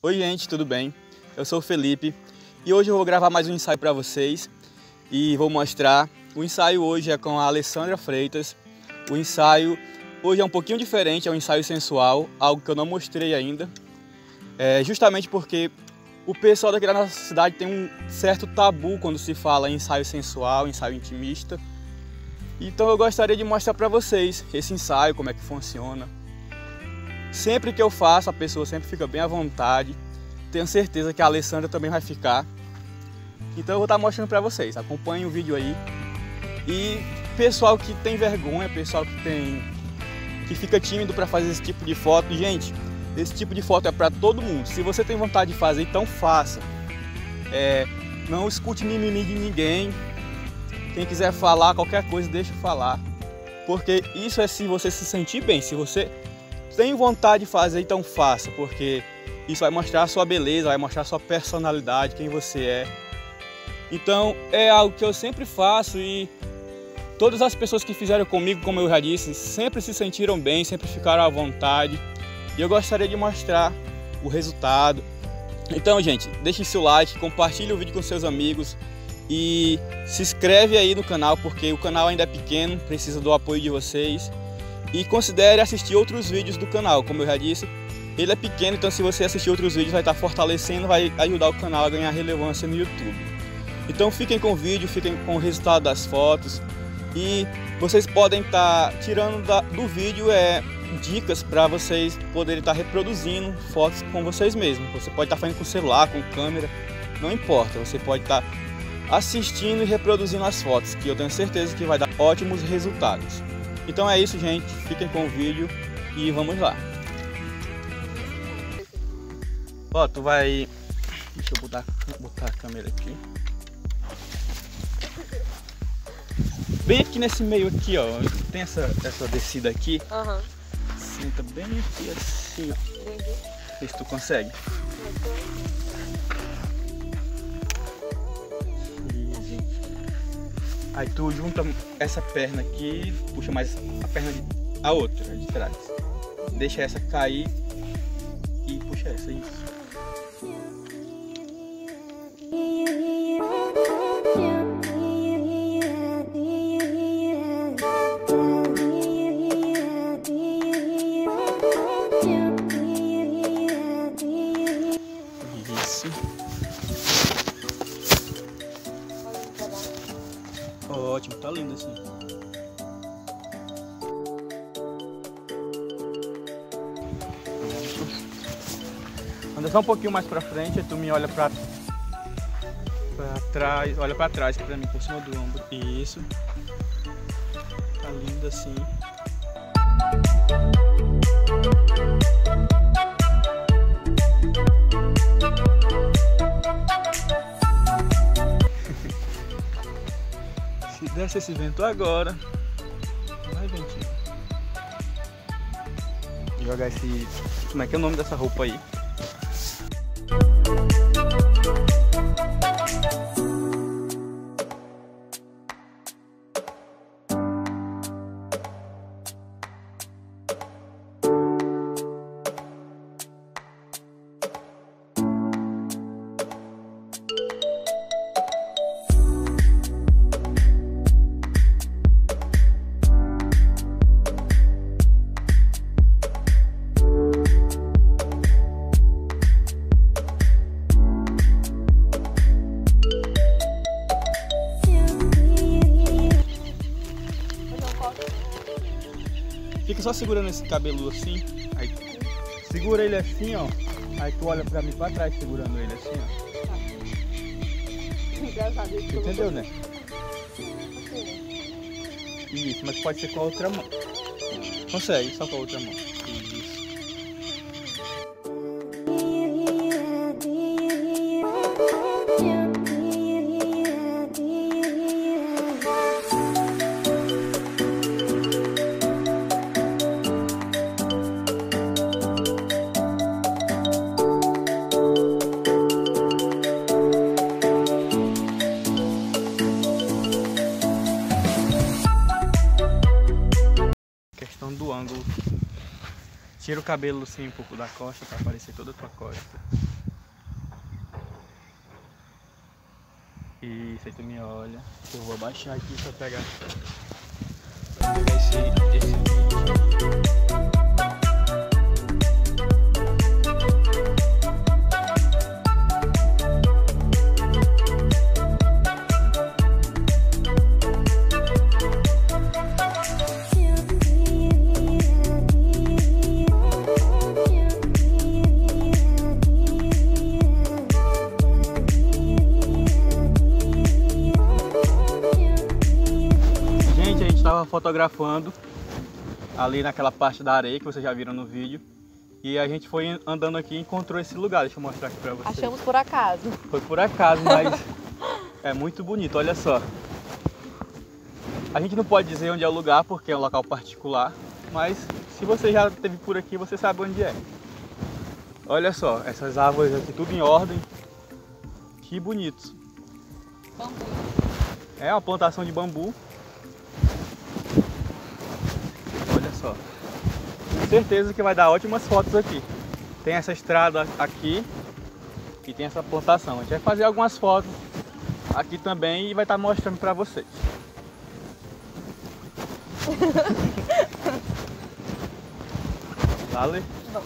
Oi gente, tudo bem? Eu sou o Felipe e hoje eu vou gravar mais um ensaio para vocês e vou mostrar. O ensaio hoje é com a Alessandra Freitas. O ensaio hoje é um pouquinho diferente, é um ensaio sensual, algo que eu não mostrei ainda. Justamente porque o pessoal daqui da nossa cidade tem um certo tabu quando se fala em ensaio sensual, ensaio intimista. Então eu gostaria de mostrar para vocês esse ensaio, como é que funciona. Sempre que eu faço, a pessoa sempre fica bem à vontade. Tenho certeza que a Alessandra também vai ficar. Então eu vou estar mostrando para vocês. Acompanhem o vídeo aí. E pessoal que tem vergonha, pessoal que fica tímido para fazer esse tipo de foto, gente, esse tipo de foto é para todo mundo. Se você tem vontade de fazer, então faça. Não escute mimimi de ninguém. Quem quiser falar qualquer coisa, deixa eu falar. Porque isso é se você se sentir bem. Se você tem vontade de fazer, então faça, porque isso vai mostrar a sua beleza, vai mostrar a sua personalidade, quem você é. Então é algo que eu sempre faço e todas as pessoas que fizeram comigo, como eu já disse, sempre se sentiram bem, sempre ficaram à vontade. E eu gostaria de mostrar o resultado. Então, gente, deixe seu like, compartilhe o vídeo com seus amigos e se inscreve aí no canal, porque o canal ainda é pequeno, precisa do apoio de vocês. E considere assistir outros vídeos do canal, como eu já disse, ele é pequeno, então se você assistir outros vídeos vai estar fortalecendo, vai ajudar o canal a ganhar relevância no YouTube. Então fiquem com o vídeo, fiquem com o resultado das fotos e vocês podem estar tirando do vídeo dicas para vocês poderem estar reproduzindo fotos com vocês mesmos. Você pode estar fazendo com celular, com câmera, não importa, você pode estar assistindo e reproduzindo as fotos, que eu tenho certeza que vai dar ótimos resultados. Então é isso, gente. Fiquem com o vídeo e vamos lá. Ó, tu vai... Deixa eu botar a câmera aqui. Bem aqui nesse meio aqui, ó. Tem essa descida aqui. Aham. Senta bem aqui assim, ó. Vê se tu consegue. Aí tu junta essa perna aqui, puxa mais a outra de trás. Deixa essa cair e puxa essa, isso. Isso. Ótimo, tá lindo assim. Anda só um pouquinho mais pra frente, aí tu me olha pra trás, olha pra trás pra mim, por cima do ombro. Isso. Tá lindo assim. Se desce esse vento agora, vai ventinho. Vou jogar esse... Como é que é o nome dessa roupa aí? Fica só segurando esse cabelo assim, aí segura ele assim, ó. Aí tu olha pra mim pra trás segurando ele assim, ó. Entendeu, né? Isso, mas pode ser com a outra mão. Consegue, só com a outra mão. Isso. Do ângulo Tira o cabelo assim um pouco da costa para aparecer toda a tua costa. Isso, aí tu me olha. Eu vou abaixar aqui para pegar esse vídeo. Estava fotografando ali naquela parte da areia que vocês já viram no vídeo, e a gente foi andando aqui e encontrou esse lugar. Deixa eu mostrar aqui pra vocês. Achamos por acaso. Foi por acaso, mas é muito bonito, olha só. A gente não pode dizer onde é o lugar porque é um local particular, mas se você já esteve por aqui, você sabe onde é. Olha só, essas árvores aqui tudo em ordem. Que bonito. Bambu. É uma plantação de bambu. Olha só. Com certeza que vai dar ótimas fotos aqui. Tem essa estrada aqui e tem essa plantação. A gente vai fazer algumas fotos aqui também e vai estar mostrando para vocês. Vale? Não.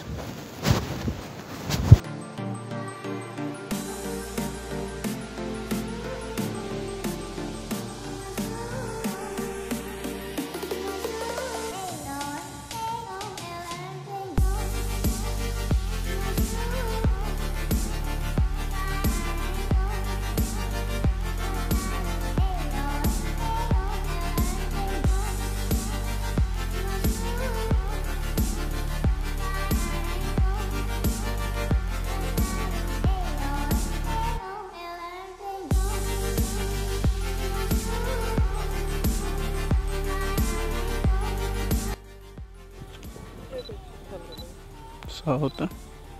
Solta.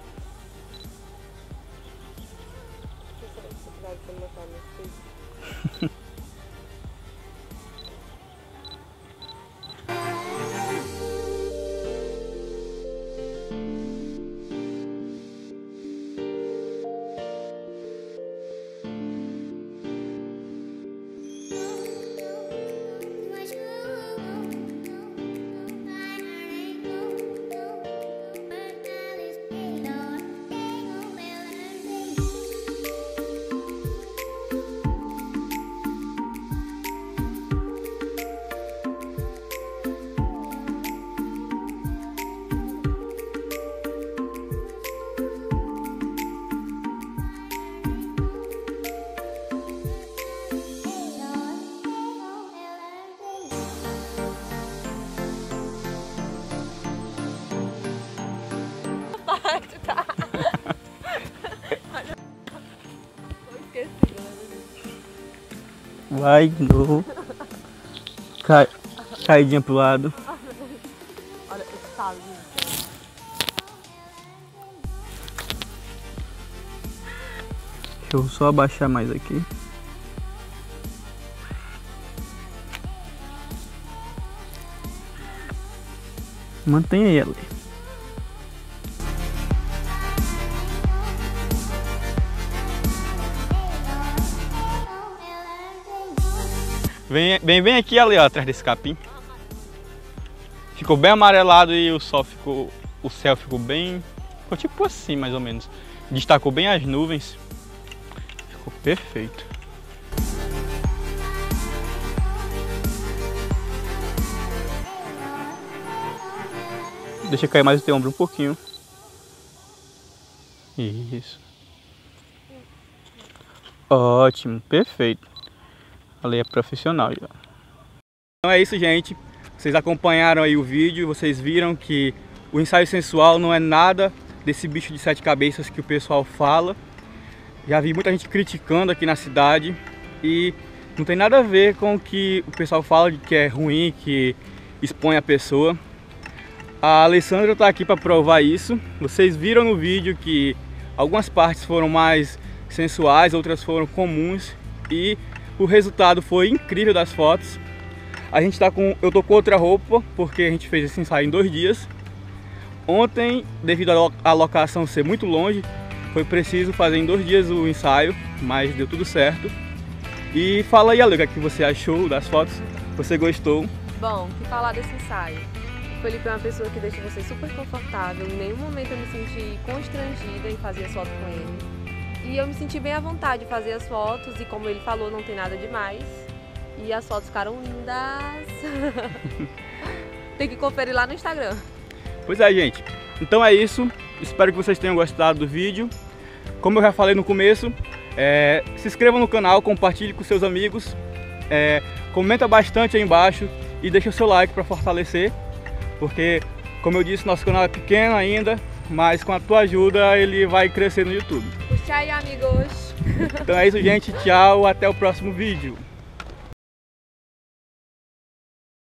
Vai de novo. Caidinha pro lado. Olha esse salo, gente. Deixa eu só abaixar mais aqui. Mantenha ela. Bem aqui ali, ó, atrás desse capim. Ficou bem amarelado e o céu ficou bem, ficou tipo assim mais ou menos. Destacou bem as nuvens. Ficou perfeito. Deixa cair mais o teu ombro um pouquinho. Isso. Ótimo, perfeito. Ali é profissional já. Então é isso, gente. Vocês acompanharam aí o vídeo, vocês viram que o ensaio sensual não é nada desse bicho de 7 cabeças que o pessoal fala. Já vi muita gente criticando aqui na cidade e não tem nada a ver com o que o pessoal fala de que é ruim, que expõe a pessoa. A Alessandra está aqui para provar isso. Vocês viram no vídeo que algumas partes foram mais sensuais, outras foram comuns e o resultado foi incrível das fotos. Eu tô com outra roupa porque a gente fez esse ensaio em 2 dias. Ontem, devido à locação ser muito longe, foi preciso fazer em 2 dias o ensaio, mas deu tudo certo. E fala aí, Ale, o que você achou das fotos? Você gostou? Bom, que falar desse ensaio? O Felipe é uma pessoa que deixa você super confortável, em nenhum momento eu me senti constrangida em fazer as fotos com ele. E eu me senti bem à vontade de fazer as fotos e, como ele falou, não tem nada demais. E as fotos ficaram lindas. Tem que conferir lá no Instagram. Pois é, gente. Então é isso. Espero que vocês tenham gostado do vídeo. Como eu já falei no começo, se inscreva no canal, compartilhe com seus amigos, comenta bastante aí embaixo e deixa o seu like para fortalecer, porque, como eu disse, nosso canal é pequeno ainda, mas com a tua ajuda ele vai crescer no YouTube. Tchau, amigos! Então é isso, gente. Tchau, até o próximo vídeo.